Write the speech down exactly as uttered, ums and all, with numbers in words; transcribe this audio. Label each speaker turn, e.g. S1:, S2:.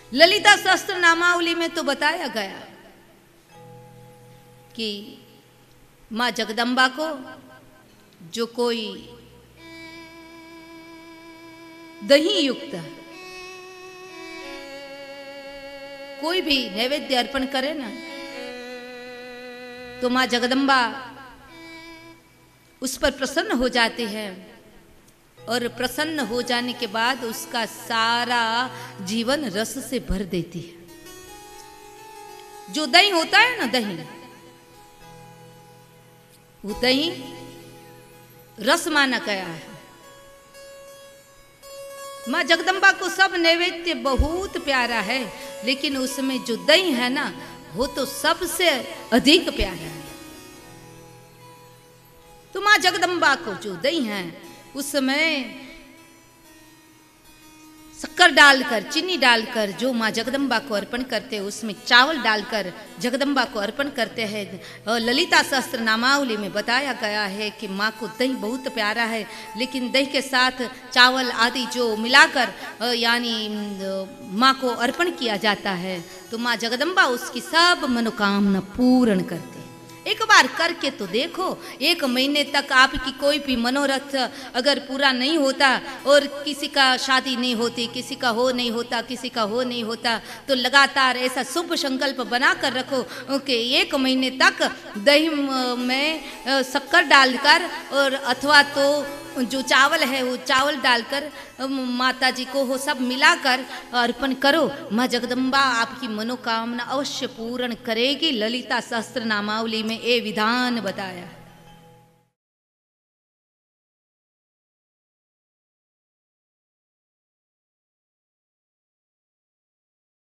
S1: ललिता सहस्त्र नामावली में तो बताया गया कि माँ जगदम्बा को जो कोई दही युक्त कोई भी नैवेद्य अर्पण करे ना, तो माँ जगदम्बा उस पर प्रसन्न हो जाती है, और प्रसन्न हो जाने के बाद उसका सारा जीवन रस से भर देती है। जो दही होता है ना, दही, वो दही रस माना गया है। माँ जगदम्बा को सब नैवेद्य बहुत प्यारा है, लेकिन उसमें जो दही है ना, वो तो सबसे अधिक प्यारा है। तो माँ जगदम्बा को जो दही है उसमें शक्कर डालकर, चीनी डालकर जो माँ जगदम्बा को अर्पण करते हैं, उसमें चावल डालकर जगदम्बा को अर्पण करते हैं। और ललिता सहस्त्र नामावली में बताया गया है कि माँ को दही बहुत प्यारा है, लेकिन दही के साथ चावल आदि जो मिलाकर यानी माँ को अर्पण किया जाता है, तो माँ जगदम्बा उसकी सब मनोकामना पूर्ण करती। एक बार करके तो देखो, एक महीने तक आपकी कोई भी मनोरथ अगर पूरा नहीं होता, और किसी का शादी नहीं होती, किसी का हो नहीं होता, किसी का हो नहीं होता, तो लगातार ऐसा शुभ संकल्प बना कर रखो कि एक महीने तक दही में शक्कर डालकर और अथवा तो जो चावल है वो चावल डालकर माता जी को हो सब मिलाकर अर्पण करो। माँ जगदम्बा आपकी मनोकामना अवश्य पूर्ण करेगी। ललिता सहस्त्र नामावली में ये विधान बताया।